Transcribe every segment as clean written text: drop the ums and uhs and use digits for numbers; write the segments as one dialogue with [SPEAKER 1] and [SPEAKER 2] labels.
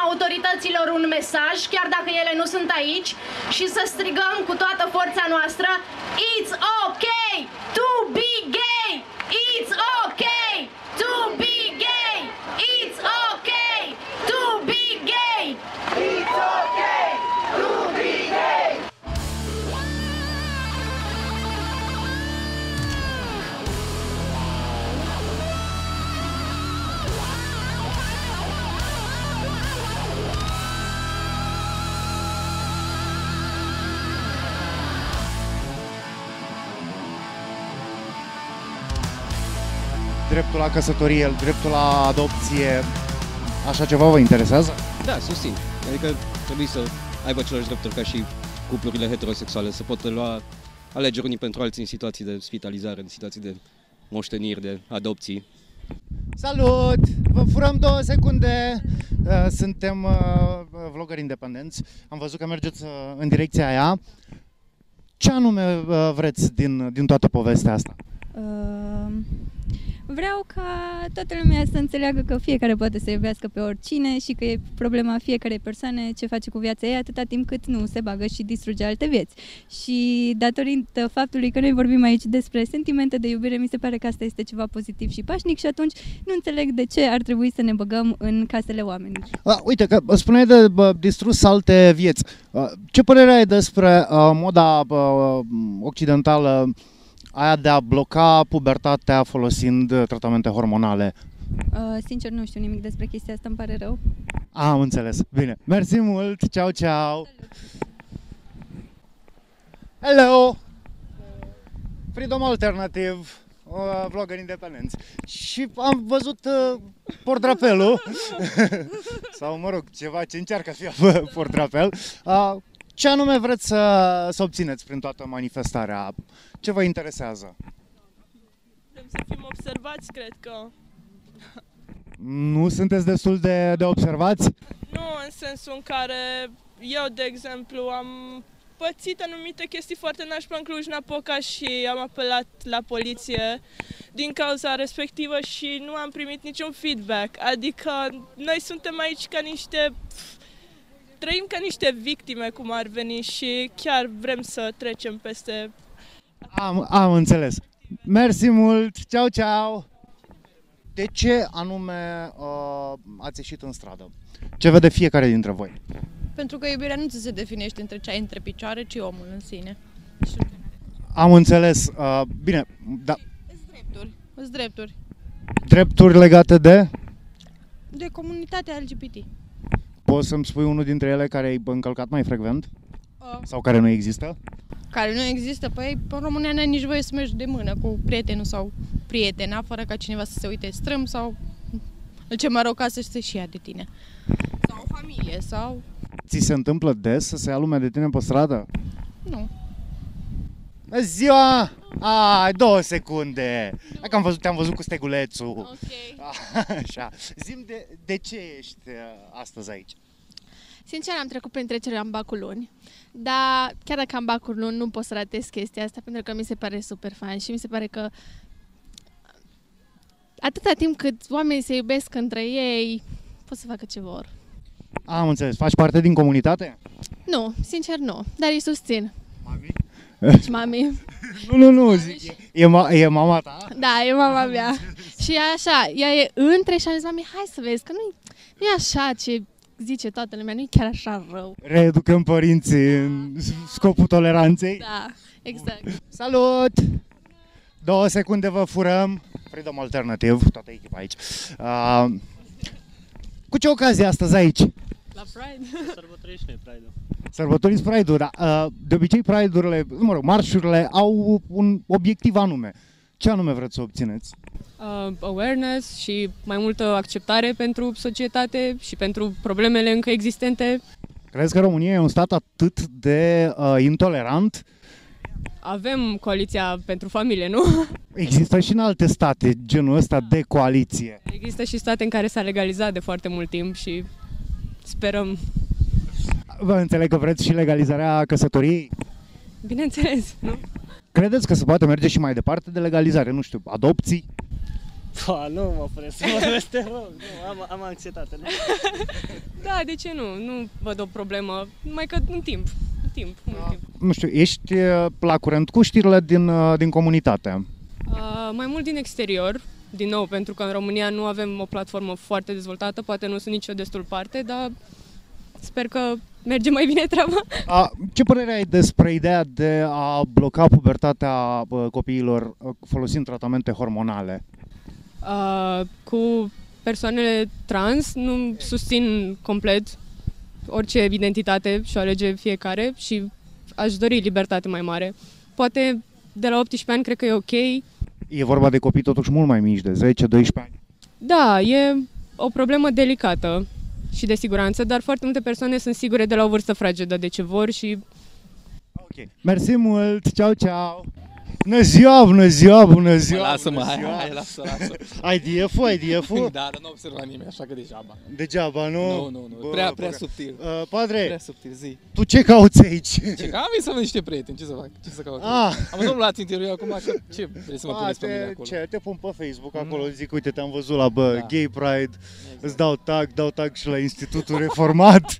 [SPEAKER 1] autorităților un mesaj, chiar dacă ele nu sunt aici, și să strigăm cu toată forța noastră: It's okay to be gay! It's okay to be gay! It's okay to be gay! It's okay to be gay!
[SPEAKER 2] Dreptul la căsătorie, dreptul la adopție, așa ceva vă interesează?
[SPEAKER 3] Da, susțin. Adică trebuie să aibă același drepturi ca și cuplurile heterosexuale, să poată lua alegeri unii pentru alții în situații de spitalizare, în situații de moșteniri, de adopții.
[SPEAKER 2] Salut! Vă furăm 2 secunde. Suntem vloggeri independenți. Am văzut că mergeți în direcția aia. Ce anume vreți din toată povestea asta?
[SPEAKER 4] Vreau ca toată lumea să înțeleagă că fiecare poate să iubească pe oricine și că e problema fiecarei persoane ce face cu viața ei atâta timp cât nu se bagă și distruge alte vieți. Și datorită faptului că noi vorbim aici despre sentimente de iubire, mi se pare că asta este ceva pozitiv și pașnic și atunci nu înțeleg de ce ar trebui să ne băgăm în casele oamenilor.
[SPEAKER 2] Uite, că spuneai de distrus alte vieți. Ce părere ai despre moda occidentală aia de a bloca pubertatea folosind tratamente hormonale?
[SPEAKER 4] Sincer, nu știu nimic despre chestia asta, îmi pare rău.
[SPEAKER 2] Am înțeles. Bine. Mersi mult. Ciao, ciao. Hello. Freedom Alternative, vlogger independenți. Și am văzut portrapelul. Sau, mă rog, ceva ce încearcă să fie portrapel. Ce anume vreți să obțineți prin toată manifestarea? Ce vă interesează?
[SPEAKER 5] Vrem să fim observați, cred că.
[SPEAKER 2] Nu sunteți destul de observați?
[SPEAKER 5] Nu, în sensul în care eu, de exemplu, am pățit anumite chestii foarte nașpa în Cluj-Napoca și am apelat la poliție din cauza respectivă și nu am primit niciun feedback. Adică noi suntem aici ca niște... Trăim ca niște victime, cum ar veni, și chiar vrem să trecem peste...
[SPEAKER 2] Am înțeles. Mersi mult! Ciao, ciao! De ce anume ați ieșit în stradă? Ce vede fiecare dintre voi?
[SPEAKER 6] Pentru că iubirea nu ți se definește între ce ai între picioare, ci omul în sine.
[SPEAKER 2] Am înțeles. Bine, da.
[SPEAKER 6] Îți drepturi.
[SPEAKER 2] Drepturi legate de?
[SPEAKER 6] De comunitatea LGBT.
[SPEAKER 2] Poți să-mi spui unul dintre ele care ai încălcat mai frecvent? Sau care nu există?
[SPEAKER 6] Care nu există? Păi, în România n-ai nici voie să mergi de mână cu prietenul sau prietena, fără ca cineva să se uite strâm sau ce mă rog ca să-și ia de tine. Sau o familie, sau...
[SPEAKER 2] Ți se întâmplă des să se ia lumea de tine pe stradă?
[SPEAKER 6] Nu.
[SPEAKER 2] Ziua! 2 secunde! Hai că te-am văzut cu stegulețul.
[SPEAKER 6] Ok.
[SPEAKER 2] Așa. Zi-mi de ce ești astăzi aici?
[SPEAKER 7] Sincer, am trecut prin trecerea în bacul luni, dar chiar dacă am bacul luni, nu pot să ratez chestia asta pentru că mi se pare super fain și mi se pare că atâta timp cât oamenii se iubesc între ei, pot să facă ce vor.
[SPEAKER 2] Am înțeles. Faci parte din comunitate?
[SPEAKER 7] Nu, sincer nu, dar îi susțin.
[SPEAKER 2] Mami?
[SPEAKER 7] Și mami.
[SPEAKER 2] Nu, zic, e mama ta?
[SPEAKER 7] Da, e mama mea. Și așa, ea e între și am zis, mami, hai să vezi că nu e așa ce zice toată lumea, nu e chiar așa rău.
[SPEAKER 2] Reeducăm părinții în scopul toleranței?
[SPEAKER 7] Da, exact.
[SPEAKER 2] Salut! 2 secunde vă furăm. Freedom Alternative, toată echipa aici. Cu ce ocazie astăzi aici?
[SPEAKER 8] La Pride. Sărbătorești noi Pride-ul.
[SPEAKER 2] Sărbătoriți Pride-ul, dar de obicei Pride-urile, mă rog, marșurile au un obiectiv anume. Ce anume vreți să obțineți?
[SPEAKER 9] Awareness și mai multă acceptare pentru societate și pentru problemele încă existente.
[SPEAKER 2] Crezi că România e un stat atât de intolerant?
[SPEAKER 9] Avem coaliția pentru familie, nu?
[SPEAKER 2] Există și în alte state genul ăsta de coaliție.
[SPEAKER 9] Există și state în care s-a legalizat de foarte mult timp și sperăm.
[SPEAKER 2] Vă înțeleg că vreți și legalizarea căsătoriei?
[SPEAKER 9] Bineînțeles, nu?
[SPEAKER 2] Credeți că se poate merge și mai departe de legalizare? Nu știu, adopții?
[SPEAKER 8] Nu mă puneți să vorbesc, te rog, nu, am anxietate. Nu?
[SPEAKER 9] Da, de ce nu? Nu văd o problemă, numai că în timp.
[SPEAKER 2] Nu știu, ești la curent cu știrile din comunitate?
[SPEAKER 9] Mai mult din exterior, din nou, pentru că în România nu avem o platformă foarte dezvoltată, poate nu sunt nicio destul parte, dar sper că merge mai bine treaba.
[SPEAKER 2] Ce părere ai despre ideea de a bloca pubertatea copiilor folosind tratamente hormonale?
[SPEAKER 9] Cu persoanele trans nu susțin complet orice identitate și o alege fiecare și aș dori libertate mai mare. Poate de la 18 ani cred că e ok.
[SPEAKER 2] E vorba de copii totuși mult mai mici, de 10-12 ani.
[SPEAKER 9] Da, e o problemă delicată și de siguranță, dar foarte multe persoane sunt sigure de la o vârstă fragedă de ce vor și...
[SPEAKER 2] Ok. Mersi mult, ceau, ceau! Bună ziua!
[SPEAKER 10] Lasă-mă, hai, lasă.
[SPEAKER 2] Ai DF-ul?
[SPEAKER 10] Da, dar nu observa nimeni, așa că degeaba.
[SPEAKER 2] Degeaba, nu?
[SPEAKER 10] Nu, prea subtil.
[SPEAKER 2] Padre,
[SPEAKER 10] Prea subtil, zi.
[SPEAKER 2] tu ce cauți aici?
[SPEAKER 10] Ce că am venit să văd niște prieteni, ce să fac? Ce să caut? Am văzut la interviu acum, că ce vrei să mă puneți pe mine acolo?
[SPEAKER 2] Te pun pe Facebook acolo, zic, uite, te-am văzut la Gay Pride, îți dau tag și la Institutul Reformat.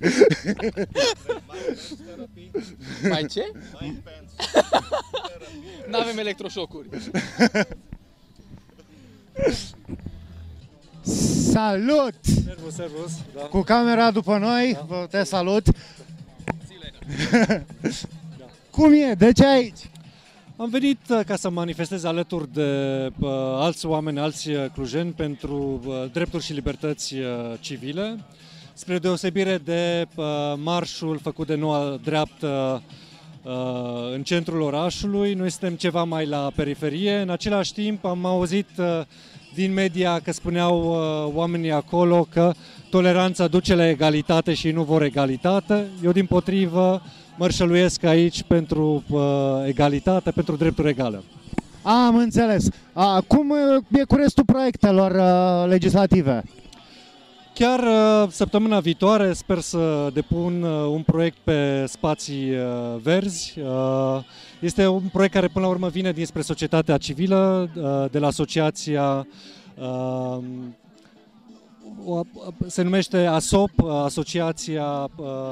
[SPEAKER 10] Mai ce? N-avem electroșocuri.
[SPEAKER 2] Salut!
[SPEAKER 11] Servus. Da.
[SPEAKER 2] Cu camera după noi, te salut. Cum e? De ce aici?
[SPEAKER 11] Am venit ca să manifestez alături de alți oameni, alți clujeni pentru drepturi și libertăți civile, spre deosebire de marșul făcut de Noua Dreaptă în centrul orașului. Noi suntem ceva mai la periferie. În același timp am auzit din media că spuneau oamenii acolo că toleranța duce la egalitate și nu vor egalitate. Eu dimpotrivă mărșăluiesc aici pentru egalitate, pentru drepturi egale.
[SPEAKER 2] Am înțeles. Cum e cu restul proiectelor legislative?
[SPEAKER 11] Chiar săptămâna viitoare sper să depun un proiect pe spații verzi. Este un proiect care până la urmă vine dinspre societatea civilă, de la asociația, se numește ASOP, Asociația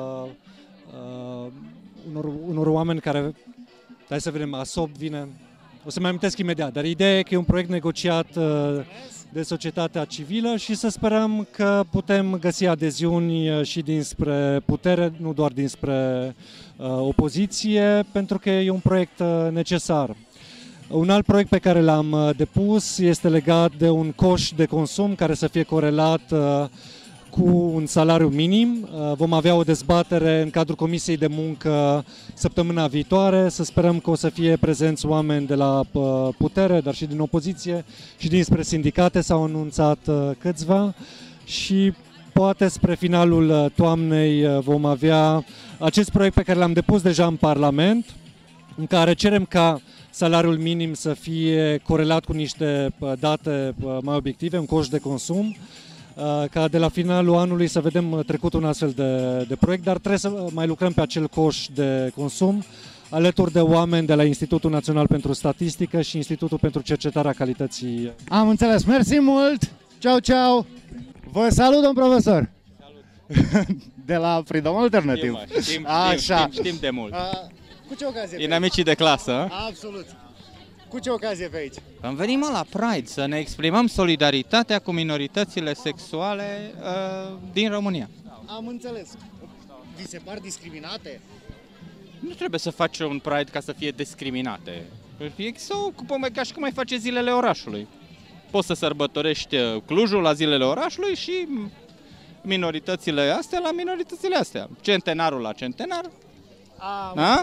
[SPEAKER 11] unor oameni care, hai să vedem, ASOP vine, o să-mi amintesc imediat, dar ideea e că e un proiect negociat de societatea civilă și să sperăm că putem găsi adeziuni și dinspre putere, nu doar dinspre opoziție, pentru că e un proiect necesar. Un alt proiect pe care l-am depus este legat de un coș de consum care să fie corelat cu un salariu minim. Vom avea o dezbatere în cadrul Comisiei de Muncă săptămâna viitoare. Să sperăm că o să fie prezenți oameni de la putere, dar și din opoziție și dinspre sindicate. S-au anunțat câțiva și poate spre finalul toamnei vom avea acest proiect pe care l-am depus deja în Parlament, în care cerem ca salariul minim să fie corelat cu niște date mai obiective, un coș de consum, ca de la finalul anului să vedem trecut un astfel de proiect, dar trebuie să mai lucrăm pe acel coș de consum alături de oameni de la Institutul Național pentru Statistică și Institutul pentru Cercetarea Calității.
[SPEAKER 2] Am înțeles, mersi mult! Ceau, ceau! Vă salut, domn profesor! Salut! De la Freedom Alternative.
[SPEAKER 12] Știm de mult.
[SPEAKER 2] Cu ce ocazie?
[SPEAKER 12] Inamicii de clasă.
[SPEAKER 2] Absolut. Cu ce ocazie pe aici?
[SPEAKER 12] Am venit la Pride să ne exprimăm solidaritatea cu minoritățile sexuale din România.
[SPEAKER 2] Am înțeles. Vi se par discriminate?
[SPEAKER 12] Nu trebuie să faci un Pride ca să fie discriminate. Să ocupăm ca și cum ai face zilele orașului. Poți să sărbătorești Clujul la zilele orașului și minoritățile astea la minoritățile astea. Centenarul la centenar.
[SPEAKER 2] Am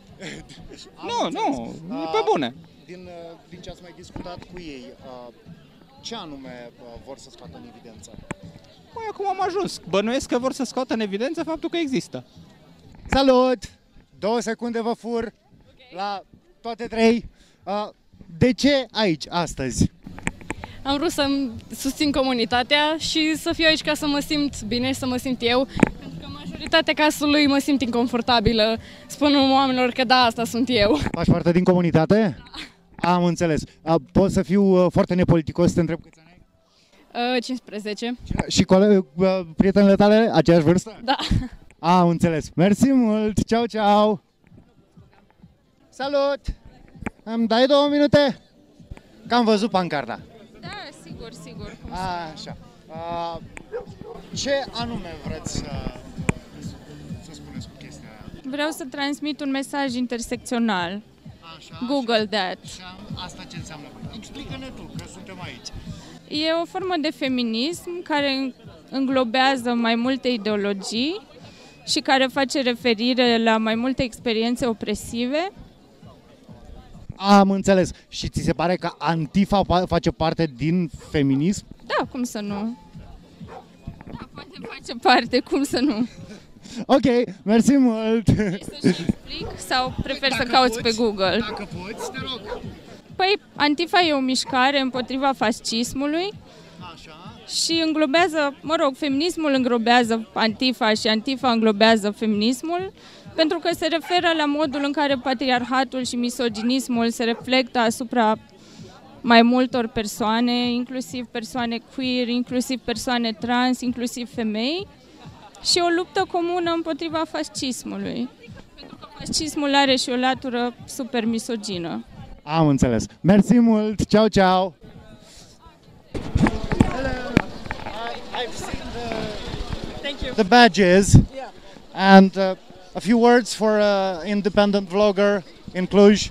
[SPEAKER 12] Nu, e pe bune.
[SPEAKER 2] Din ce ați mai discutat cu ei, ce anume vor să scoată în evidență?
[SPEAKER 12] Păi acum am ajuns. Bănuiesc că vor să scoată în evidență faptul că există.
[SPEAKER 2] Salut! 2 secunde vă fur la toate 3. De ce aici astăzi?
[SPEAKER 9] Am vrut să susțin comunitatea și să fiu aici ca să mă simt bine și să mă simt eu. Pentru că majoritatea cazului mă simt inconfortabilă. Spun oamenilor că da, asta sunt eu.
[SPEAKER 2] Faci parte din comunitate? Am înțeles. Pot să fiu foarte nepoliticos să te întreb câți ani ai?
[SPEAKER 13] 15.
[SPEAKER 2] Și prietenele tale, aceeași vârstă?
[SPEAKER 13] Da.
[SPEAKER 2] Am înțeles. Mersi mult. Ceau, ceau. Salut! Îmi dai 2 minute? Că am văzut pancarta.
[SPEAKER 13] Da, sigur, sigur.
[SPEAKER 2] Așa. Ce anume vreți să spuneți cu chestia aia?
[SPEAKER 13] Vreau să transmit un mesaj intersecțional.
[SPEAKER 2] Așa,
[SPEAKER 13] Google that.
[SPEAKER 2] Și asta ce înseamnă? Explică-ne tu, că suntem aici.
[SPEAKER 13] E o formă de feminism care înglobează mai multe ideologii și care face referire la mai multe experiențe opresive.
[SPEAKER 2] Am înțeles. Și ți se pare că Antifa face parte din feminism?
[SPEAKER 13] Da, cum să nu? Da, poate face parte, cum să nu?
[SPEAKER 2] Ok, mersi mult!
[SPEAKER 13] Vrei să-și explic sau prefer să cauți pe Google?
[SPEAKER 2] Dacă poți, te rog!
[SPEAKER 13] Păi, Antifa e o mișcare împotriva fascismului.
[SPEAKER 2] Așa.
[SPEAKER 13] Și înglobează, feminismul înglobează Antifa și Antifa înglobează feminismul, pentru că se referă la modul în care patriarhatul și misoginismul se reflectă asupra mai multor persoane, inclusiv persoane queer, inclusiv persoane trans, inclusiv femei, și o luptă comună împotriva fascismului, pentru că fascismul are și o latură super misogină.
[SPEAKER 2] Am înțeles. Mersi mult! Ciao, ciao! I've seen the badges and a few words for independent vlogger in Cluj.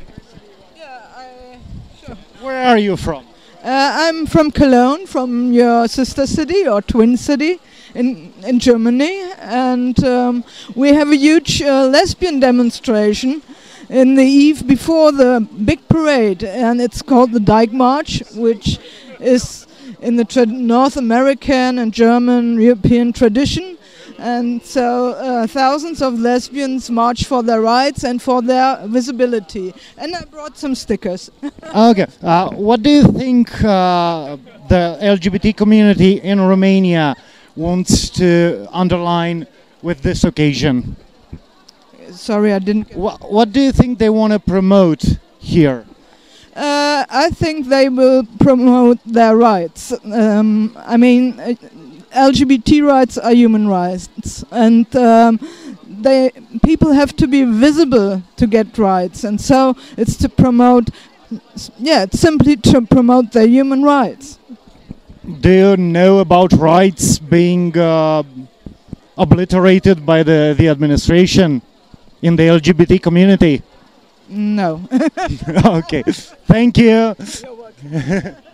[SPEAKER 14] Sure.
[SPEAKER 2] Where are you from?
[SPEAKER 14] I'm from Cologne, from your sister city or twin city in Germany, and we have a huge lesbian demonstration in the eve before the big parade, and it's called the Dyke March, which is in the North American and German European tradition. And so thousands of lesbians march for their rights and for their visibility. And I brought some stickers.
[SPEAKER 2] Okay. What do you think the LGBT community in Romania wants to underline with this occasion?
[SPEAKER 14] Sorry, I didn't...
[SPEAKER 2] What do you think they want to promote here?
[SPEAKER 14] I think they will promote their rights. I mean, LGBT rights are human rights, and people have to be visible to get rights, and so it's to promote, it's simply to promote their human rights.
[SPEAKER 2] Do you know about rights being obliterated by the administration in the LGBT community?
[SPEAKER 14] No.
[SPEAKER 2] Okay, thank you.